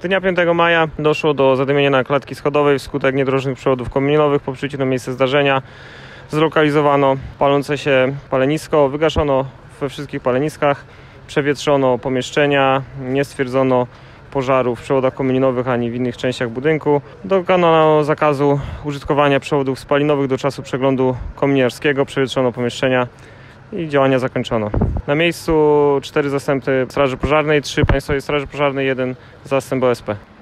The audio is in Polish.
Dnia 5 maja doszło do zadymienia na klatki schodowej wskutek niedrożnych przewodów komininowych. Po przybyciu na miejsce zdarzenia zlokalizowano palące się palenisko, wygaszono we wszystkich paleniskach, przewietrzono pomieszczenia, nie stwierdzono pożarów w przewodach komininowych ani w innych częściach budynku. Dokonano zakazu użytkowania przewodów spalinowych do czasu przeglądu kominiarskiego, przewietrzono pomieszczenia i działania zakończono. Na miejscu 4 zastępy Straży Pożarnej, 3 Państwowej Straży Pożarnej, 1 zastęp OSP.